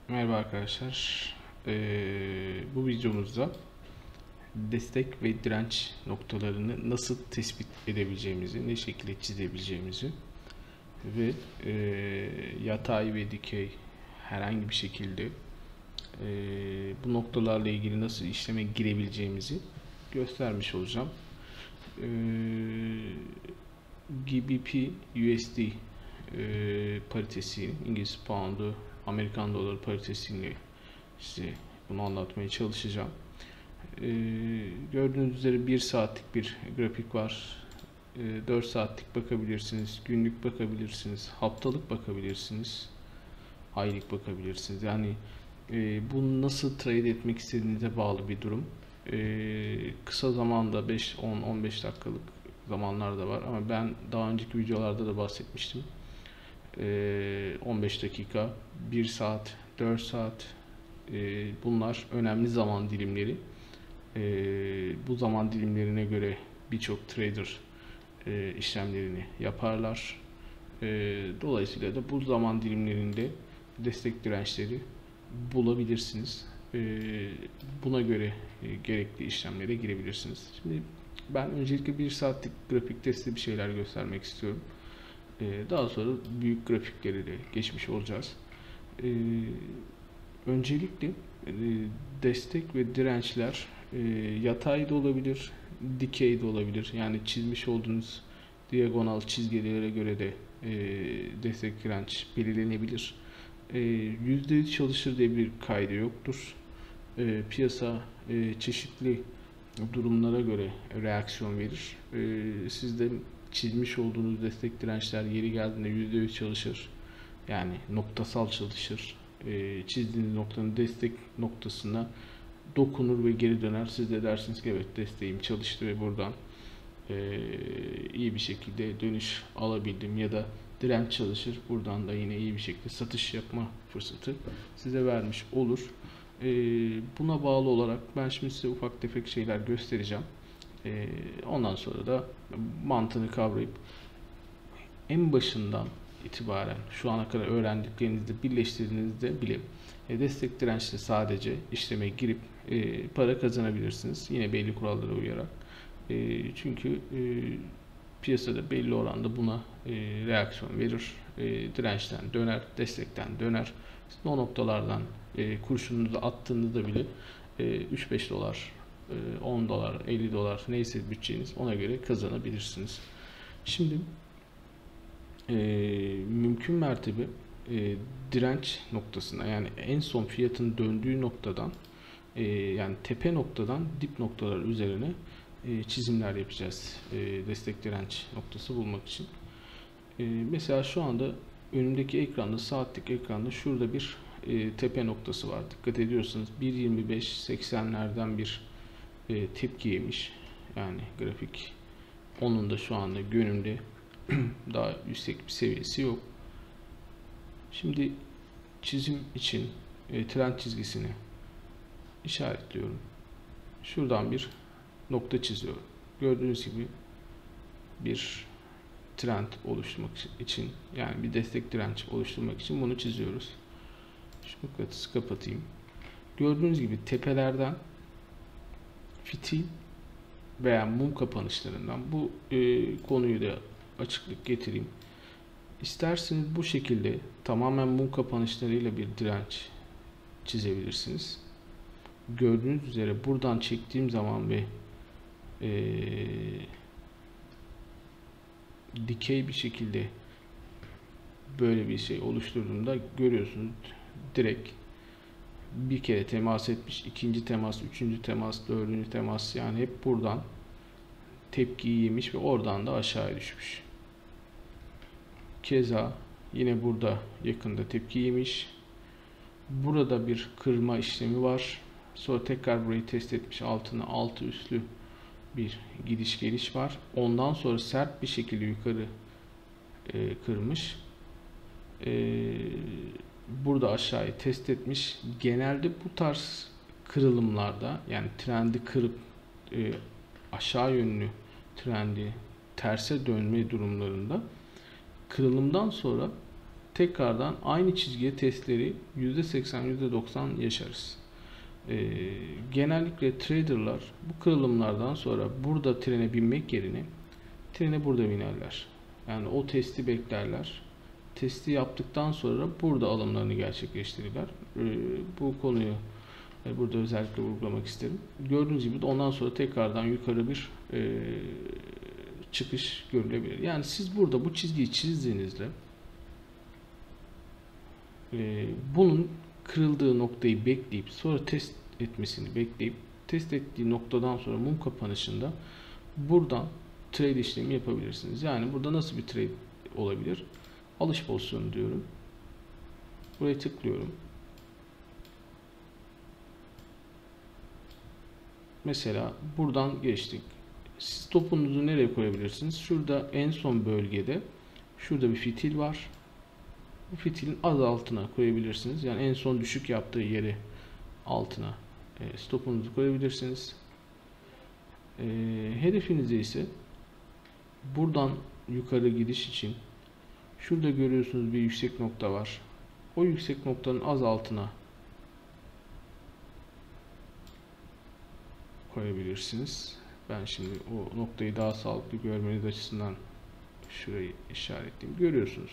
Merhaba arkadaşlar. Bu videomuzda destek ve direnç noktalarını nasıl tespit edebileceğimizi, ne şekilde çizebileceğimizi ve yatay ve dikey herhangi bir şekilde bu noktalarla ilgili nasıl işleme girebileceğimizi göstermiş olacağım. GBP USD paritesi, İngiliz pound'u Amerikan doları paritesiyle size bunu anlatmaya çalışacağım. Gördüğünüz üzere 1 saatlik bir grafik var. 4 saatlik bakabilirsiniz, günlük bakabilirsiniz, haftalık bakabilirsiniz, aylık bakabilirsiniz. Yani bunu nasıl trade etmek istediğinize bağlı bir durum. Kısa zamanda 5, 10, 15 dakikalık zamanlar da var ama ben daha önceki videolarda da bahsetmiştim. 15 dakika, 1 saat, 4 saat bunlar önemli zaman dilimleri. Bu zaman dilimlerine göre birçok trader işlemlerini yaparlar. Dolayısıyla da bu zaman dilimlerinde destek dirençleri bulabilirsiniz. Buna göre gerekli işlemlere girebilirsiniz. Şimdi ben öncelikle 1 saatlik grafikte size bir şeyler göstermek istiyorum. Daha sonra büyük grafikleri de geçmiş olacağız. Öncelikle destek ve dirençler yatay da olabilir, dikey de olabilir. Yani çizmiş olduğunuz diagonal çizgilere göre de destek direnç belirlenebilir. %100 çalışır diye bir kaydı yoktur. Piyasa çeşitli durumlara göre reaksiyon verir. Siz de çizmiş olduğunuz destek dirençler yeri geldiğinde %100 çalışır. Yani noktasal çalışır. Çizdiğiniz noktanın destek noktasına dokunur ve geri döner. Siz de dersiniz ki evet, desteğim çalıştı ve buradan iyi bir şekilde dönüş alabildim, ya da direnç çalışır. Buradan da yine iyi bir şekilde satış yapma fırsatı size vermiş olur. Buna bağlı olarak ben şimdi size ufak tefek şeyler göstereceğim. Ondan sonra da mantığını kavrayıp en başından itibaren şu ana kadar öğrendiklerinizde birleştirdiğinizde bile destek dirençle sadece işleme girip para kazanabilirsiniz. Yine belli kurallara uyarak. Çünkü piyasada belli oranda buna reaksiyon verir. Dirençten döner, destekten döner. Siz o noktalardan kurşununuzu attığınızda bile 3-5 dolar, 10 dolar, 50 dolar neyse bütçeniz, ona göre kazanabilirsiniz. Şimdi mümkün mertebe direnç noktasına, yani en son fiyatın döndüğü noktadan, yani tepe noktadan dip noktalar üzerine çizimler yapacağız. Destek direnç noktası bulmak için. Mesela şu anda önümdeki ekranda, saatlik ekranda şurada bir tepe noktası var. Dikkat ediyorsanız 1.25-80'lerden bir tepki yemiş. Yani grafik onun da şu anda günümde daha yüksek bir seviyesi yok. Şimdi çizim için trend çizgisini işaretliyorum. Şuradan bir nokta çiziyorum. Gördüğünüz gibi bir trend oluşturmak için, yani bir destek direnç oluşturmak için bunu çiziyoruz. Şu mıknatısı kapatayım. Gördüğünüz gibi tepelerden fitil veya mum kapanışlarından bu konuyu da açıklık getireyim. İsterseniz bu şekilde tamamen mum kapanışlarıyla bir direnç çizebilirsiniz. Gördüğünüz üzere buradan çektiğim zaman ve dikey bir şekilde böyle bir şey oluşturduğumda görüyorsunuz, direkt bir kere temas etmiş, ikinci temas, üçüncü temas, dördüncü temas, yani hep buradan tepkiyi yemiş ve oradan da aşağıya düşmüş. Keza yine burada yakında tepki yemiş. Burada bir kırma işlemi var. Sonra tekrar burayı test etmiş, altına altı üstlü bir gidiş geliş var. Ondan sonra sert bir şekilde yukarı kırmış. Burada aşağıyı test etmiş. Genelde bu tarz kırılımlarda, yani trendi kırıp aşağı yönlü trendi terse dönme durumlarında kırılımdan sonra tekrardan aynı çizgiye testleri %80 %90 yaşarız. Genellikle traderlar bu kırılımlardan sonra burada trene binmek yerine trene burada binerler. Yani o testi beklerler. Testi yaptıktan sonra burada alımlarını gerçekleştirirler. Bu konuyu burada özellikle vurgulamak isterim. Gördüğünüz gibi de ondan sonra tekrardan yukarı bir çıkış görülebilir. Yani siz burada bu çizgiyi çizdiğinizde bunun kırıldığı noktayı bekleyip sonra test etmesini bekleyip test ettiği noktadan sonra mum kapanışında buradan trade işlemi yapabilirsiniz. Yani burada nasıl bir trade olabilir? Alış pozisyonu diyorum. Buraya tıklıyorum. Mesela buradan geçtik. Siz topunuzu nereye koyabilirsiniz? Şurada en son bölgede şurada bir fitil var. Bu fitilin az altına koyabilirsiniz. Yani en son düşük yaptığı yeri altına stopunuzu koyabilirsiniz. Hedefinize ise buradan yukarı gidiş için şurada görüyorsunuz bir yüksek nokta var. O yüksek noktanın az altına koyabilirsiniz. Ben şimdi o noktayı daha sağlıklı görmeniz açısından şurayı işaretleyeyim. Görüyorsunuz.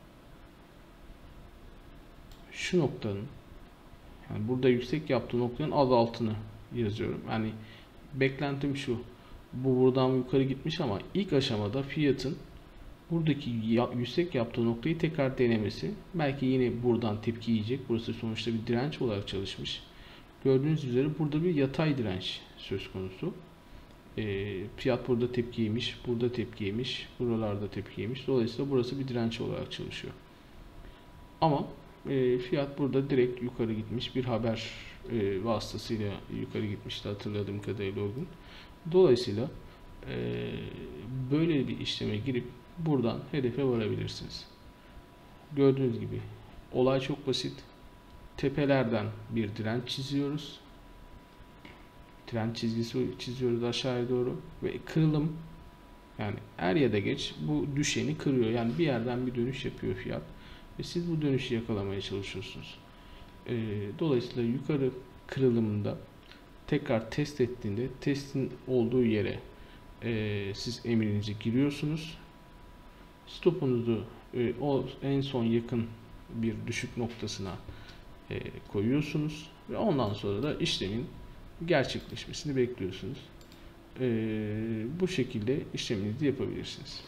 Şu noktanın, yani burada yüksek yaptığı noktanın az altını yazıyorum. Yani beklentim şu. Bu buradan yukarı gitmiş ama ilk aşamada fiyatın buradaki yüksek yaptığı noktayı tekrar denemesi. Belki yine buradan tepki yiyecek. Burası sonuçta bir direnç olarak çalışmış. Gördüğünüz üzere burada bir yatay direnç söz konusu. Fiyat burada tepki yemiş, burada tepki yemiş, buralarda tepki yemiş. Dolayısıyla burası bir direnç olarak çalışıyor. Ama fiyat burada direkt yukarı gitmiş. Bir haber vasıtasıyla yukarı gitmişti hatırladığım kadarıyla o gün. Dolayısıyla böyle bir işleme girip buradan hedefe varabilirsiniz. Gördüğünüz gibi olay çok basit. Tepelerden bir direnç çiziyoruz. Trend çizgisi çiziyoruz aşağıya doğru ve kırılım, yani er ya da geç bu düşeni kırıyor. Yani bir yerden bir dönüş yapıyor fiyat ve siz bu dönüşü yakalamaya çalışıyorsunuz. Dolayısıyla yukarı kırılımında tekrar test ettiğinde testin olduğu yere siz emrinizi giriyorsunuz. Stopunuzu o en son yakın bir düşük noktasına koyuyorsunuz ve ondan sonra da işlemin gerçekleşmesini bekliyorsunuz. Bu şekilde işleminizi yapabilirsiniz.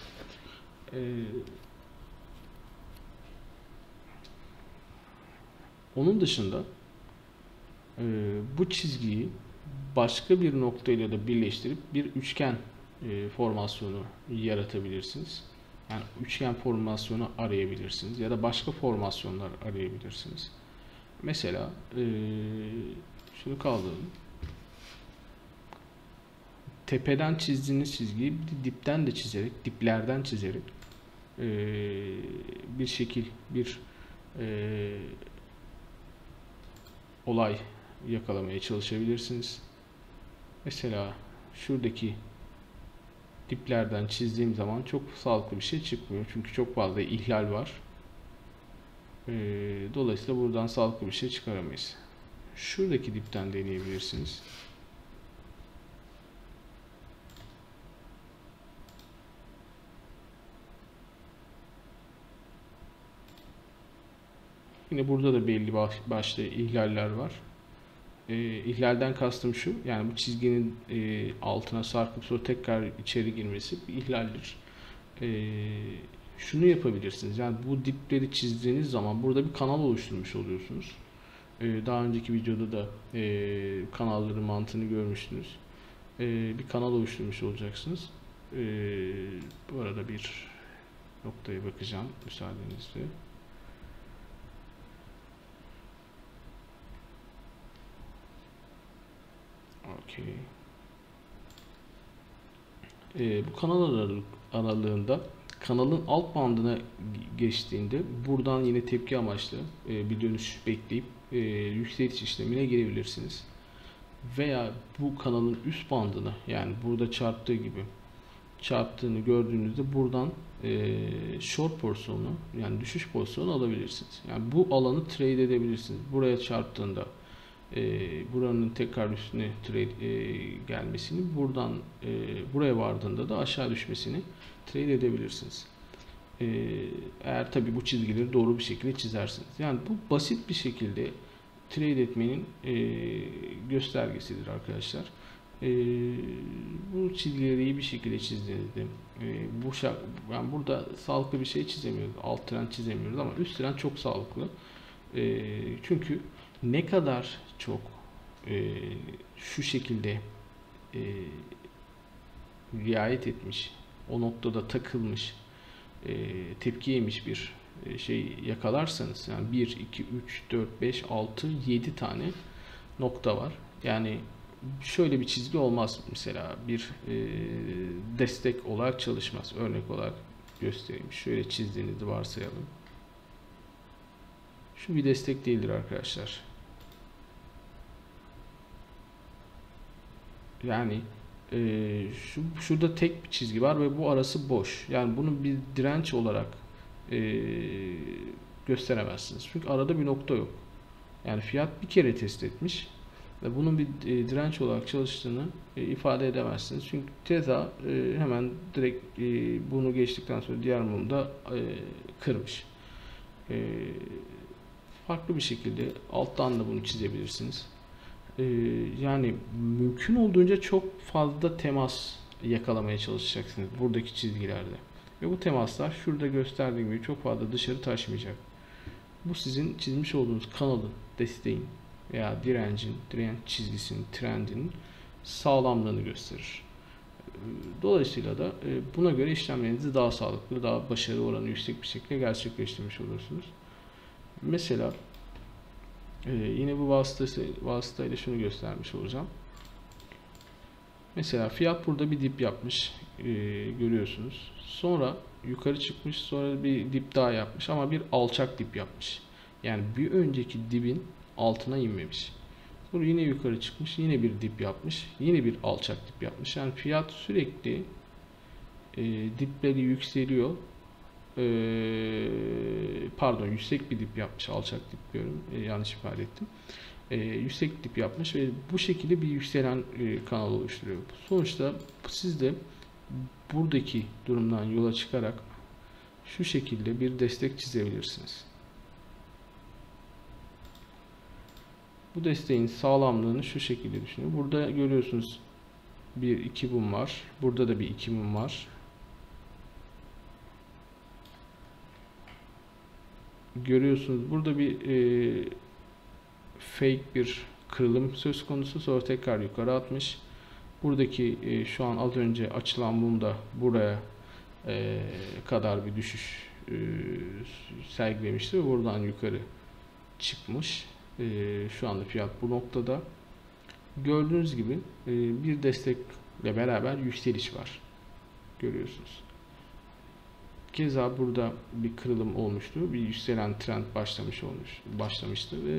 Onun dışında bu çizgiyi başka bir noktayla da birleştirip bir üçgen formasyonu yaratabilirsiniz. Yani üçgen formasyonu arayabilirsiniz ya da başka formasyonlar arayabilirsiniz. Mesela şunu kaldıralım. Tepeden çizdiğiniz çizgiyi dipten de çizerek, diplerden çizerek bir şekil, bir olay yakalamaya çalışabilirsiniz. Mesela şuradaki diplerden çizdiğim zaman çok sağlıklı bir şey çıkmıyor. Çünkü çok fazla ihlal var. Dolayısıyla buradan sağlıklı bir şey çıkaramayız. Şuradaki dipten deneyebilirsiniz. Yine burada da belli başlı ihlaller var. İhlalden kastım şu, yani bu çizginin altına sarkıp sonra tekrar içeri girmesi bir ihlaldir. Şunu yapabilirsiniz, yani bu dipleri çizdiğiniz zaman burada bir kanal oluşturmuş oluyorsunuz. Daha önceki videoda da kanalların mantığını görmüştünüz. Bir kanal oluşturmuş olacaksınız. Bu arada bir noktaya bakacağım müsaadenizle. Okay. Bu kanal aralığında kanalın alt bandına geçtiğinde buradan yine tepki amaçlı bir dönüş bekleyip yükseliş işlemine girebilirsiniz. Veya bu kanalın üst bandına, yani burada çarptığı gibi çarptığını gördüğünüzde buradan short pozisyonu, yani düşüş pozisyonu alabilirsiniz. Yani bu alanı trade edebilirsiniz. Buraya çarptığında buranın tekrar üstüne trade gelmesini, buradan buraya vardığında da aşağı düşmesini trade edebilirsiniz. Eğer tabi bu çizgileri doğru bir şekilde çizersiniz. Yani bu basit bir şekilde trade etmenin göstergesidir arkadaşlar. Bu çizgileri iyi bir şekilde çizdiğinizde yani burada sağlıklı bir şey çizemiyoruz. Alt trend çizemiyoruz ama üst trend çok sağlıklı. Çünkü ne kadar çok şu şekilde riayet etmiş, o noktada takılmış, tepki yemiş bir şey yakalarsanız, yani 1, 2, 3, 4, 5, 6, 7 tane nokta var. Yani şöyle bir çizgi olmaz mesela, bir destek olarak çalışmaz. Örnek olarak göstereyim. Şöyle çizdiğinizi varsayalım. Şu bir destek değildir arkadaşlar. Yani şurada tek bir çizgi var ve bu arası boş. Yani bunu bir direnç olarak gösteremezsiniz. Çünkü arada bir nokta yok. Yani fiyat bir kere test etmiş ve bunun bir direnç olarak çalıştığını ifade edemezsiniz. Çünkü teza hemen direkt bunu geçtikten sonra diğer mumda kırmış. Farklı bir şekilde alttan da bunu çizebilirsiniz. Yani mümkün olduğunca çok fazla temas yakalamaya çalışacaksınız buradaki çizgilerde. Ve bu temaslar şurada gösterdiğim gibi çok fazla dışarı taşmayacak. Bu sizin çizmiş olduğunuz kanalın, desteğin veya direnç çizgisinin, trendinin sağlamlığını gösterir. Dolayısıyla da buna göre işlemlerinizi daha sağlıklı, daha başarı oranı yüksek bir şekilde gerçekleştirmiş olursunuz. Mesela yine bu vasıtayla şunu göstermiş olacağım. Mesela fiyat burada bir dip yapmış, görüyorsunuz. Sonra yukarı çıkmış, sonra bir dip daha yapmış ama bir alçak dip yapmış. Yani bir önceki dibin altına inmemiş. Sonra yine yukarı çıkmış, yine bir dip yapmış, yine bir alçak dip yapmış. Yani fiyat sürekli dipleri yükseliyor. Pardon, yüksek bir dip yapmış, alçak dip diyorum, yanlış ifade ettim. Yüksek dip yapmış ve bu şekilde bir yükselen kanal oluşturuyor. Sonuçta siz de buradaki durumdan yola çıkarak şu şekilde bir destek çizebilirsiniz. Bu desteğin sağlamlığını şu şekilde düşünün. Burada görüyorsunuz bir iki mum var. Burada da bir iki mum var. Görüyorsunuz burada bir fake bir kırılım söz konusu, sonra tekrar yukarı atmış. Buradaki şu an az önce açılan mum da buraya kadar bir düşüş sergilemişti ve buradan yukarı çıkmış. Şu anda fiyat bu noktada. Gördüğünüz gibi bir destekle beraber yükseliş var. Görüyorsunuz. Keza burada bir kırılım olmuştu. Bir yükselen trend başlamıştı ve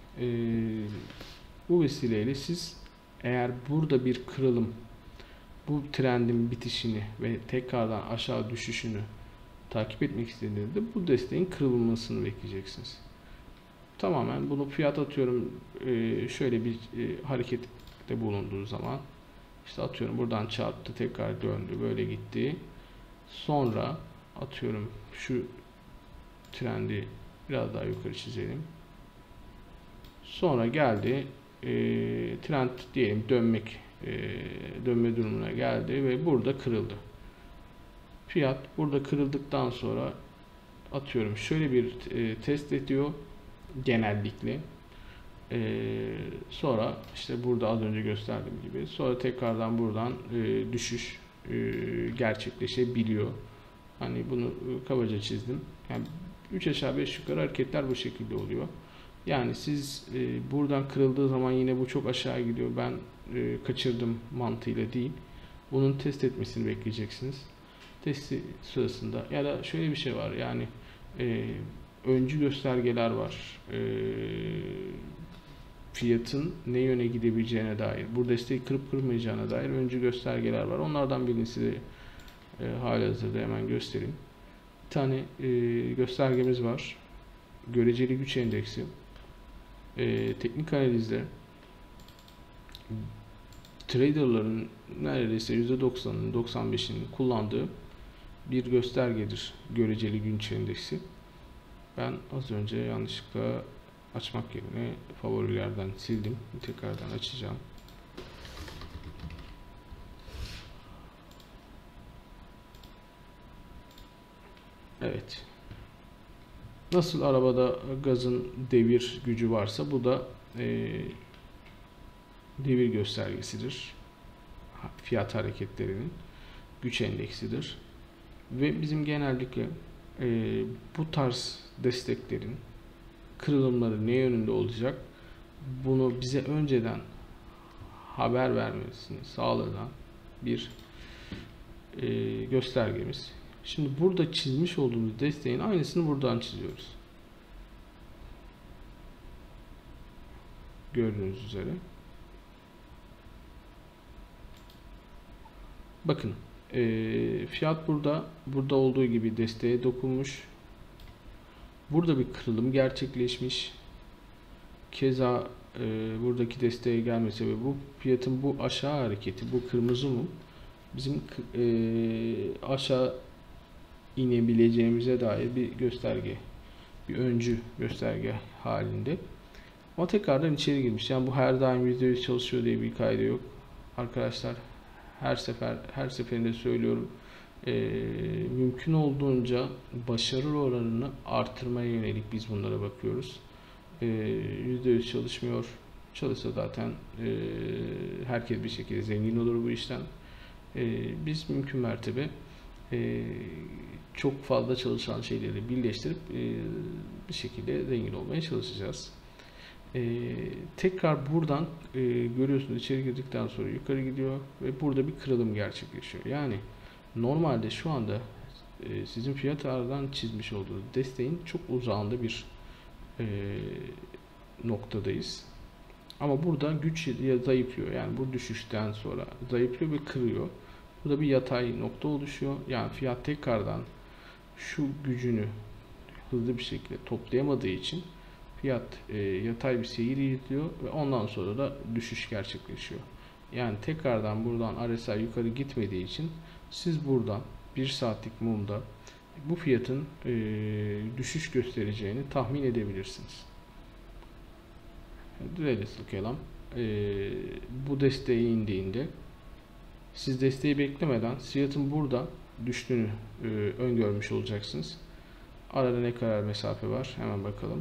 bu vesileyle siz eğer burada bir kırılım, bu trendin bitişini ve tekrardan aşağı düşüşünü takip etmek istediğinizde bu desteğin kırılmasını bekleyeceksiniz. Tamamen bunu fiyat atıyorum, şöyle bir harekette bulunduğu zaman işte atıyorum buradan çarptı, tekrar döndü, böyle gitti. Sonra atıyorum şu trendi biraz daha yukarı çizelim. Sonra geldi, trend diyelim dönme durumuna geldi ve burada kırıldı. Fiyat burada kırıldıktan sonra atıyorum şöyle bir test ediyor genellikle. Sonra işte burada az önce gösterdiğim gibi sonra tekrardan buradan düşüş gerçekleşebiliyor. Hani bunu kabaca çizdim. Yani 3 aşağı 5 yukarı hareketler bu şekilde oluyor. Yani siz buradan kırıldığı zaman yine bu çok aşağı gidiyor, ben kaçırdım mantığıyla değil. Bunun test etmesini bekleyeceksiniz. Testi sırasında ya da şöyle bir şey var, yani öncü göstergeler var. Fiyatın ne yöne gidebileceğine dair, bu desteği kırıp kırmayacağına dair öncü göstergeler var. Onlardan birini size halihazırda hemen göstereyim. Bir tane göstergemiz var. Göreceli güç endeksi. Teknik analizde traderların neredeyse %90'ının 95'inin kullandığı bir göstergedir göreceli güç endeksi. Ben az önce yanlışlıkla açmak yerine favorilerden sildim. Tekrardan açacağım. Evet. Nasıl arabada gazın devir gücü varsa bu da devir göstergesidir. Fiyat hareketlerinin güç endeksidir. Ve bizim genellikle bu tarz desteklerin kırılımları ne yönünde olacak, bunu bize önceden haber vermesini sağlayan bir göstergemiz. Şimdi burada çizmiş olduğumuz desteğin aynısını buradan çiziyoruz. Gördüğünüz üzere. Bakın fiyat burada olduğu gibi desteğe dokunmuş. Burada bir kırılım gerçekleşmiş. Keza buradaki desteğe gelmesi ve bu fiyatın bu aşağı hareketi, bu kırmızı mum bizim aşağı inebileceğimize dair bir gösterge, bir öncü gösterge halinde. Ama tekrardan içeri girmiş. Yani bu her daim %100 çalışıyor diye bir kaydı yok. Arkadaşlar her seferinde söylüyorum. Mümkün olduğunca başarı oranını artırmaya yönelik biz bunlara bakıyoruz. %100 çalışmıyor. Çalışsa zaten herkes bir şekilde zengin olur bu işten. Biz mümkün mertebe çok fazla çalışan şeyleri birleştirip bir şekilde zengin olmaya çalışacağız. Tekrar buradan görüyorsunuz, içeri girdikten sonra yukarı gidiyor ve burada bir kırılım gerçekleşiyor. Yani normalde şu anda sizin fiyat aradan çizmiş olduğunuz desteğin çok uzağında bir noktadayız. Ama burada güç zayıflıyor. Yani bu düşüşten sonra zayıflıyor ve kırıyor. Burada bir yatay nokta oluşuyor. Yani fiyat tekrardan şu gücünü hızlı bir şekilde toplayamadığı için fiyat yatay bir seyir izliyor ve ondan sonra da düşüş gerçekleşiyor. Yani tekrardan buradan RSI yukarı gitmediği için siz buradan 1 saatlik mumda bu fiyatın düşüş göstereceğini tahmin edebilirsiniz. Velhasıl kelam bu desteğe indiğinde siz desteği beklemeden fiyatın burada düştüğünü öngörmüş olacaksınız. Arada ne kadar mesafe var? Hemen bakalım.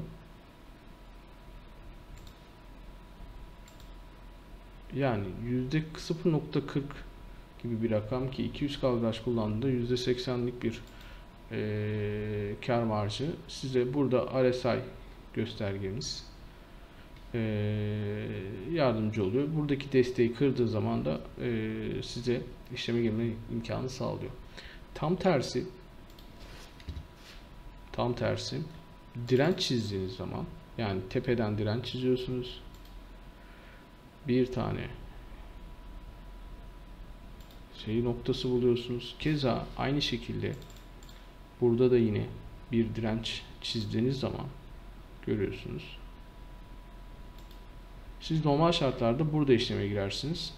Yani %0.40 gibi bir rakam ki 200 kaldıraç kullandığında %80'lik bir kar marjı. Size burada RSI göstergemiz yardımcı oluyor. Buradaki desteği kırdığı zaman da size işleme girme imkanı sağlıyor. Tam tersi direnç çizdiğiniz zaman, yani tepeden direnç çiziyorsunuz. Bir tane noktası buluyorsunuz. Keza aynı şekilde burada da yine bir direnç çizdiğiniz zaman görüyorsunuz. Siz normal şartlarda burada işleme girersiniz.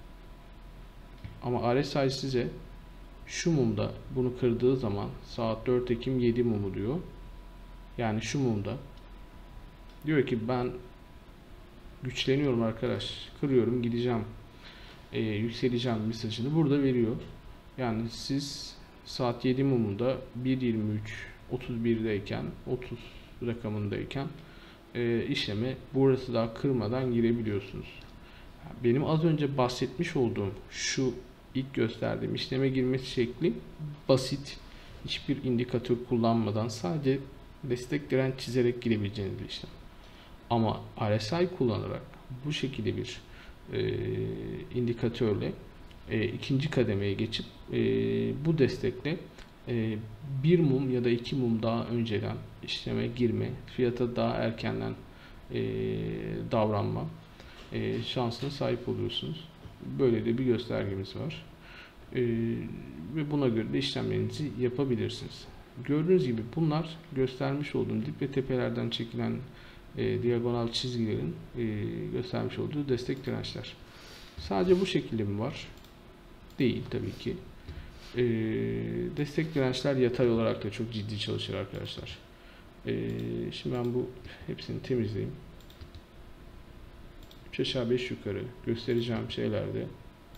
Ama RSI size şu mumda bunu kırdığı zaman saat 4 Ekim 7 mumu diyor. Yani şu mumda diyor ki ben güçleniyorum arkadaş. Kırıyorum, gideceğim. Yükseleceğim mesajını burada veriyor. Yani siz saat 7 mumunda 1.23.31'deyken 30 rakamındayken işleme burası daha kırmadan girebiliyorsunuz. Benim az önce bahsetmiş olduğum şu ilk gösterdiğim işleme girme şekli basit. Hiçbir indikatör kullanmadan sadece destek direnç çizerek girebileceğiniz bir işlem. Ama RSI kullanarak bu şekilde bir indikatörle ikinci kademeye geçip bu destekle bir mum ya da 2 mum daha önceden işleme girme, fiyata daha erkenden davranma şansına sahip oluyorsunuz. Böyle de bir göstergemiz var. Ve buna göre de işlemlerinizi yapabilirsiniz. Gördüğünüz gibi bunlar göstermiş olduğum dip ve tepelerden çekilen diagonal çizgilerin göstermiş olduğu destek dirençler. Sadece bu şekilde mi var? Değil tabii ki. Destek dirençler yatay olarak da çok ciddi çalışır arkadaşlar. Şimdi ben bu hepsini temizleyeyim. 3 aşağı 5 yukarı göstereceğim şeylerde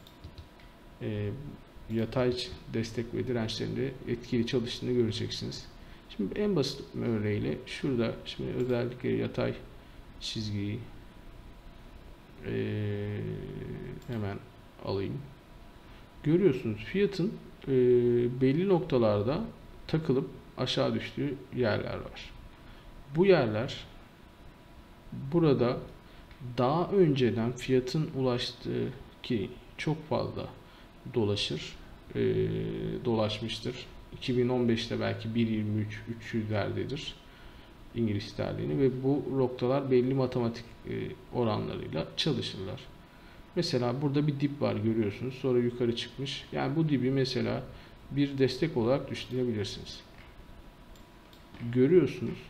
yatay destek ve dirençlerinde etkili çalıştığını göreceksiniz. Şimdi en basit örneğiyle şurada şimdi özellikle yatay çizgiyi hemen alayım. Görüyorsunuz fiyatın belli noktalarda takılıp aşağı düştüğü yerler var. Bu yerler burada daha önceden fiyatın ulaştığı ki çok fazla dolaşmıştır. 2015'te belki 1.23-300'lerdedir İngiliz sterlini ve bu noktalar belli matematik oranlarıyla çalışırlar. Mesela burada bir dip var görüyorsunuz. Sonra yukarı çıkmış. Yani bu dibi mesela bir destek olarak düşünebilirsiniz. Görüyorsunuz.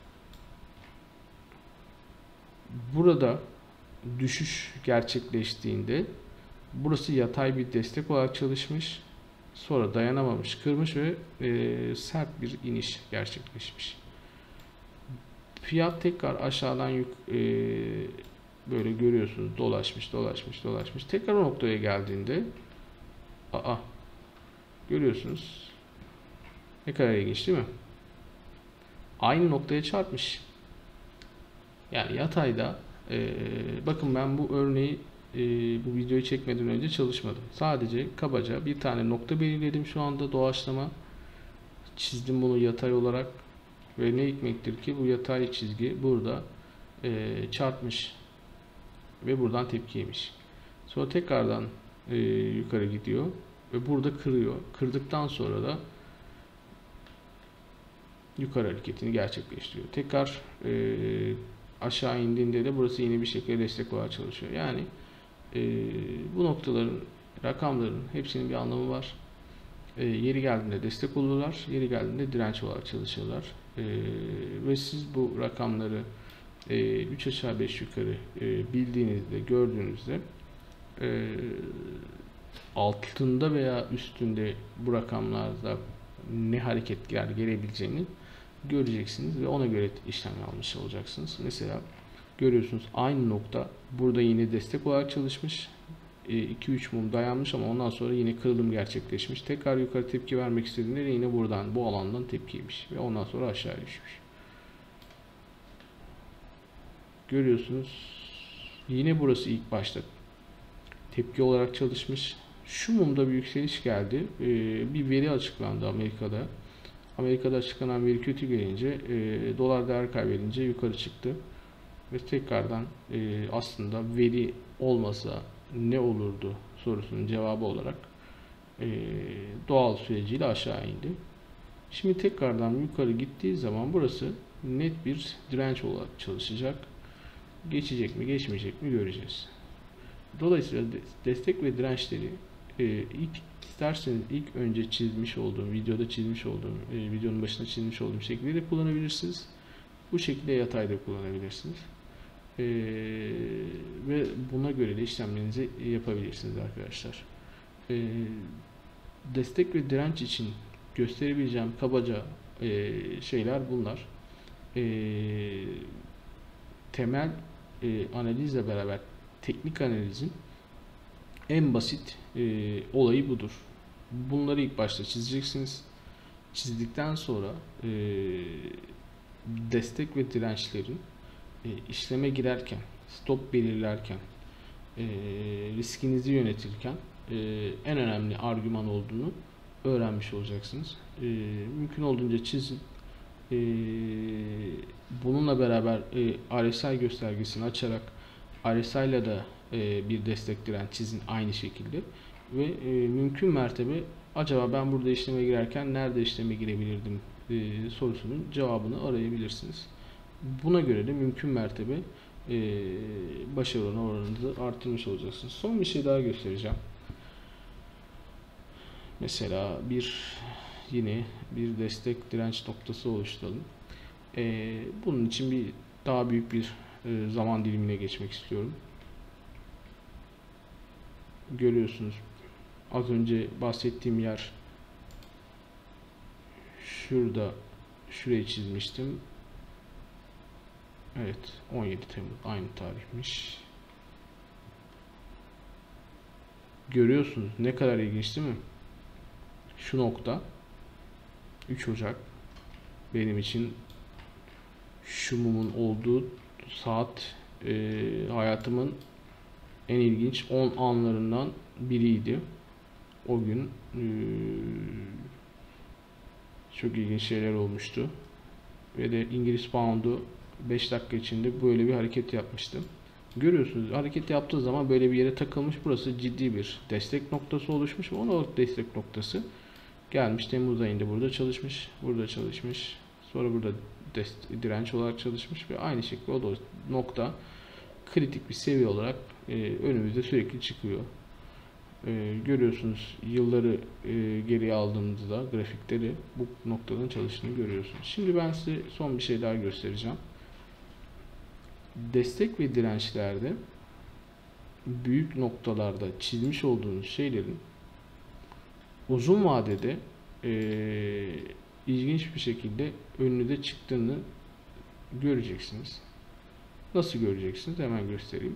Burada düşüş gerçekleştiğinde burası yatay bir destek olarak çalışmış. Sonra dayanamamış, kırmış ve sert bir iniş gerçekleşmiş. Fiyat tekrar aşağıdan böyle görüyorsunuz dolaşmış. Tekrar o noktaya geldiğinde görüyorsunuz. Ne kadar ilginç değil mi? Aynı noktaya çarpmış. Yani yatayda bakın ben bu örneği bu videoyu çekmeden önce çalışmadım. Sadece kabaca bir tane nokta belirledim şu anda doğaçlama. Çizdim bunu yatay olarak ve ne hikmettir ki bu yatay çizgi burada çarpmış ve buradan tepki yemiş. Sonra tekrardan yukarı gidiyor ve burada kırıyor. Kırdıktan sonra da yukarı hareketini gerçekleştiriyor. Tekrar aşağı indiğinde de burası yine bir şekilde destek olarak çalışıyor. Yani bu noktaların, rakamların hepsinin bir anlamı var. Yeri geldiğinde destek olurlar, yeri geldiğinde direnç olarak çalışırlar. Ve siz bu rakamları 3 aşağı 5 yukarı bildiğinizde, gördüğünüzde altında veya üstünde bu rakamlarda ne hareketler gelebileceğini göreceksiniz ve ona göre işlem almış olacaksınız. Mesela görüyorsunuz aynı nokta burada yine destek olarak çalışmış. 2-3 mum dayanmış ama ondan sonra yine kırılım gerçekleşmiş. Tekrar yukarı tepki vermek istediğinde yine buradan bu alandan tepki yemiş ve ondan sonra aşağı düşmüş. Görüyorsunuz yine burası ilk başta tepki olarak çalışmış. Şu mumda bir yükseliş geldi. Bir veri açıklandı Amerika'da. Amerika'da açıklanan veri kötü gelince dolar değer kaybedince yukarı çıktı. Ve tekrardan aslında veri olmasa ne olurdu sorusunun cevabı olarak doğal süreciyle aşağı indi. Şimdi tekrardan yukarı gittiği zaman burası net bir direnç olarak çalışacak. Geçecek mi geçmeyecek mi göreceğiz. Dolayısıyla destek ve dirençleri isterseniz ilk önce çizmiş olduğum, videonun başında çizmiş olduğum şekilde de kullanabilirsiniz. Bu şekilde yatayda kullanabilirsiniz. Ve buna göre de işlemlerinizi yapabilirsiniz arkadaşlar. Destek ve direnç için gösterebileceğim kabaca şeyler bunlar. Temel analizle beraber teknik analizin en basit olayı budur. Bunları ilk başta çizeceksiniz. Çizdikten sonra destek ve dirençlerin işleme girerken, stop belirlerken, riskinizi yönetirken en önemli argüman olduğunu öğrenmiş olacaksınız. Mümkün olduğunca çizin. Bununla beraber RSI göstergesini açarak RSI ile de bir destek direnç çizin aynı şekilde ve mümkün mertebe acaba ben burada işleme girerken nerede işleme girebilirdim sorusunun cevabını arayabilirsiniz. Buna göre de mümkün mertebe başarı oranınızı artırmış olacaksınız. Son bir şey daha göstereceğim. Mesela bir yine bir destek direnç noktası oluşturalım. Bunun için daha büyük bir zaman dilimine geçmek istiyorum. Görüyorsunuz, az önce bahsettiğim yer şurada, şurayı çizmiştim. Evet, 17 Temmuz aynı tarihmiş. Görüyorsunuz, ne kadar ilginç değil mi? Şu nokta 3 Ocak benim için şu mumun olduğu saat hayatımın en ilginç 10 anlarından biriydi. O gün çok ilginç şeyler olmuştu. Ve de İngiliz pound'u 5 dakika içinde böyle bir hareket yapmıştım. Görüyorsunuz, hareket yaptığı zaman böyle bir yere takılmış. Burası ciddi bir destek noktası oluşmuş. 10 Aralık destek noktası gelmiş. Temmuz ayında burada çalışmış. Burada çalışmış. Sonra burada direnç olarak çalışmış ve aynı şekilde o da nokta kritik bir seviye olarak önümüzde sürekli çıkıyor. Görüyorsunuz, yılları geriye aldığımızda grafikleri bu noktadan çalıştığını görüyorsunuz. Şimdi ben size son bir şey daha göstereceğim. Destek ve dirençlerde büyük noktalarda çizmiş olduğunuz şeylerin uzun vadede ilginç bir şekilde önünüze çıktığını göreceksiniz. Nasıl göreceksiniz? Hemen göstereyim.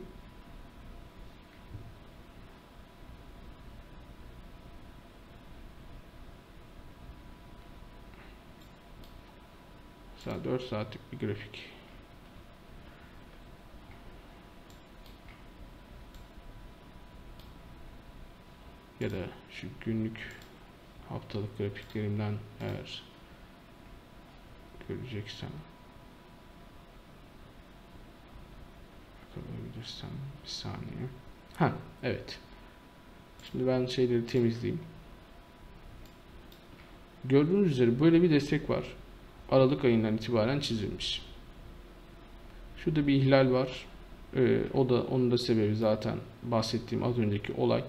Mesela 4 saatlik bir grafik. Ya da şu günlük, haftalık grafiklerimden eğer göreceksem, bakabilirsem bir saniye. Evet. Şimdi ben şeyleri temizleyeyim. Gördüğünüz üzere böyle bir destek var. Aralık ayından itibaren çizilmiş. Şurada bir ihlal var. Onun da sebebi zaten bahsettiğim az önceki olay.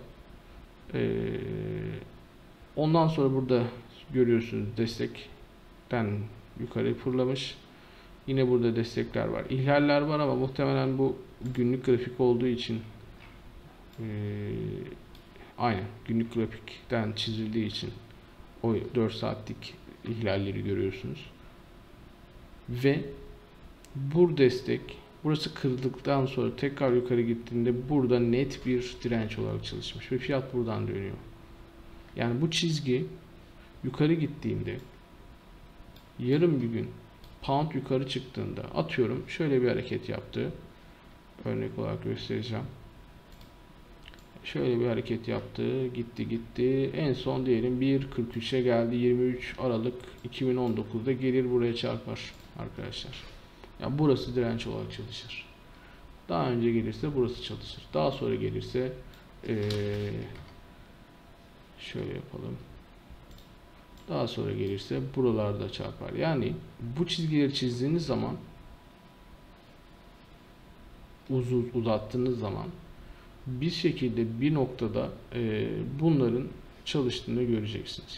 Ondan sonra burada görüyorsunuz, destekten yukarı fırlamış. Yine burada destekler var. İhlaller var ama muhtemelen bu günlük grafik olduğu için aynen günlük grafikten çizildiği için o 4 saatlik ihlalleri görüyorsunuz. Ve bu destek, burası kırıldıktan sonra tekrar yukarı gittiğinde burada net bir direnç olarak çalışmış ve fiyat buradan dönüyor. Yani bu çizgi yukarı gittiğinde, yarın bir gün pound yukarı çıktığında, atıyorum şöyle bir hareket yaptı. Örnek olarak göstereceğim. Şöyle bir hareket yaptı, gitti. En son diyelim 1.43'e geldi. 23 Aralık 2019'da gelir buraya çarpar arkadaşlar. Yani burası direnç olarak çalışır. Daha önce gelirse burası çalışır. Daha sonra gelirse şöyle yapalım. Daha sonra gelirse buralarda çarpar. Yani bu çizgileri çizdiğiniz zaman, uzattığınız zaman bir şekilde bir noktada bunların çalıştığını göreceksiniz.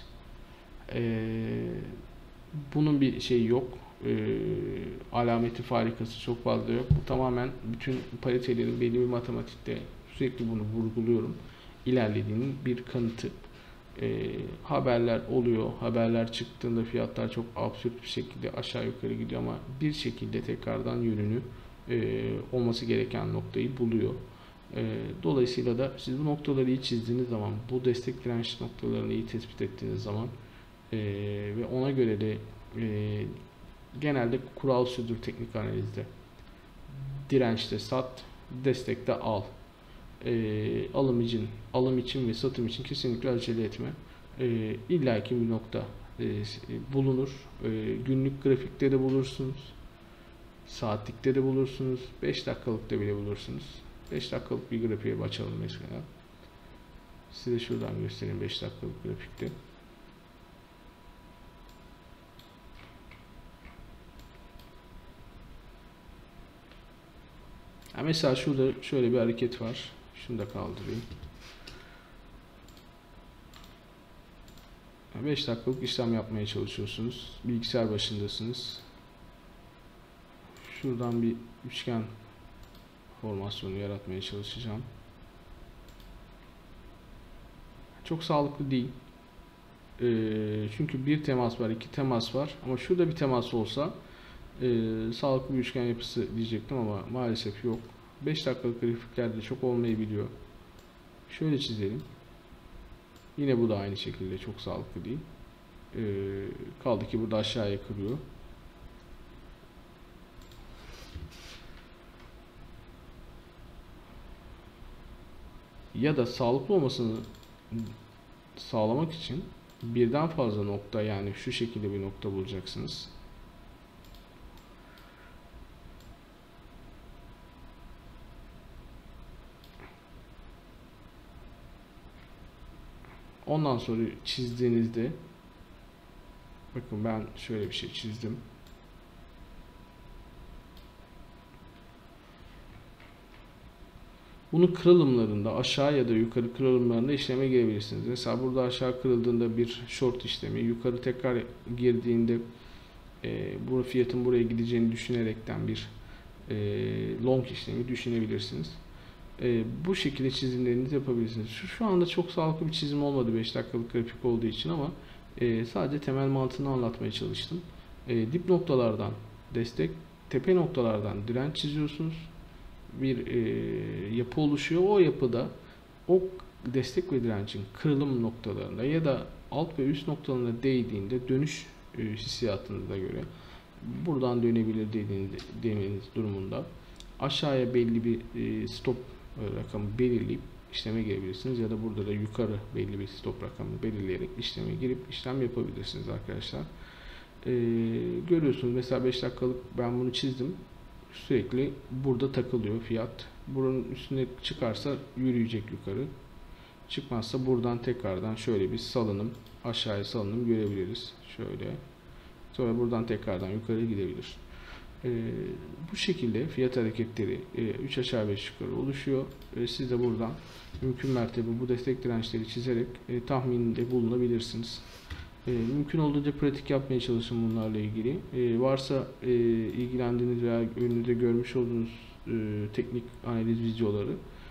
Bunun bir şeyi yok. Alameti farikası çok fazla yok. Bu tamamen bütün paritelerin belli bir matematikte, sürekli bunu vurguluyorum, ilerlediğinin bir kanıtı. Haberler oluyor. Haberler çıktığında fiyatlar çok absürt bir şekilde aşağı yukarı gidiyor ama bir şekilde tekrardan yönünü olması gereken noktayı buluyor. Dolayısıyla da siz bu noktaları iyi çizdiğiniz zaman, bu destek direnç noktalarını iyi tespit ettiğiniz zaman ve ona göre de genelde kural şudur teknik analizde: dirençte sat, destekte al. Alım için ve satım için kesinlikle acele etme. İllaki bir nokta bulunur. Günlük grafikte de bulursunuz. Saatlikte de bulursunuz. 5 dakikalıkta bile bulursunuz. 5 dakikalık bir grafiğe açalım mesela. Size şuradan göstereyim 5 dakikalık grafikte. Mesela şurada şöyle bir hareket var. Şunu da kaldırayım. 5 dakikalık işlem yapmaya çalışıyorsunuz. Bilgisayar başındasınız. Şuradan bir üçgen formasyonu yaratmaya çalışacağım. Çok sağlıklı değil. Çünkü bir temas var, iki temas var. Ama şurada bir temas olsa sağlıklı bir üçgen yapısı diyecektim ama maalesef yok. 5 dakikalık grafiklerde çok olmayabiliyor. Şöyle çizelim. Yine bu da aynı şekilde çok sağlıklı değil. Kaldı ki burada aşağıya kırıyor. Ya da sağlıklı olmasını sağlamak için birden fazla nokta, yani şu şekilde bir nokta bulacaksınız. Ondan sonra çizdiğinizde, bakın ben şöyle bir şey çizdim. Bunu kırılımlarında, aşağı ya da yukarı kırılımlarında işleme girebilirsiniz. Mesela burada aşağı kırıldığında bir short işlemi, yukarı tekrar girdiğinde bu fiyatın buraya gideceğini düşünerekten bir long işlemi düşünebilirsiniz. Bu şekilde çizimlerinizi yapabilirsiniz. Şu anda çok sağlıklı bir çizim olmadı 5 dakikalık grafik olduğu için ama sadece temel mantığını anlatmaya çalıştım. Dip noktalardan destek, tepe noktalardan direnç çiziyorsunuz. Bir yapı oluşuyor. O yapıda o destek ve direncin kırılım noktalarında ya da alt ve üst noktalarına değdiğinde dönüş hissiyatınıza göre buradan dönebilir dediğiniz durumunda aşağıya belli bir stop rakamı belirleyip işleme girebilirsiniz ya da burada da yukarı belli bir stop rakamı belirleyerek işleme girip işlem yapabilirsiniz arkadaşlar. Görüyorsunuz mesela 5 dakikalık ben bunu çizdim. Sürekli burada takılıyor fiyat. Buranın üstüne çıkarsa yürüyecek yukarı. Çıkmazsa buradan tekrardan şöyle bir salınım, aşağıya salınım görebiliriz. Şöyle. Sonra buradan tekrardan yukarı gidebilir. Bu şekilde fiyat hareketleri 3 aşağı 5 yukarı oluşuyor. Siz de buradan mümkün mertebe bu destek dirençleri çizerek tahminde bulunabilirsiniz. Mümkün olduğunca pratik yapmaya çalışın bunlarla ilgili. Varsa ilgilendiğiniz veya önünüzde görmüş olduğunuz teknik analiz videoları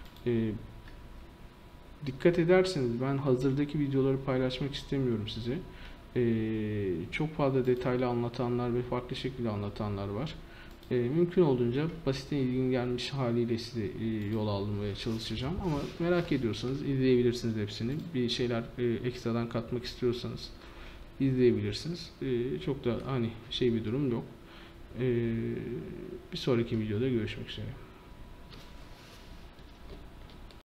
dikkat ederseniz ben hazırdaki videoları paylaşmak istemiyorum size. Çok fazla detaylı anlatanlar ve farklı şekilde anlatanlar var. Mümkün olduğunca basitten ilgin gelmiş haliyle size yol almaya çalışacağım. Ama merak ediyorsanız izleyebilirsiniz hepsini. Bir şeyler ekstradan katmak istiyorsanız izleyebilirsiniz. Çok da hani bir durum yok. Bir sonraki videoda görüşmek üzere.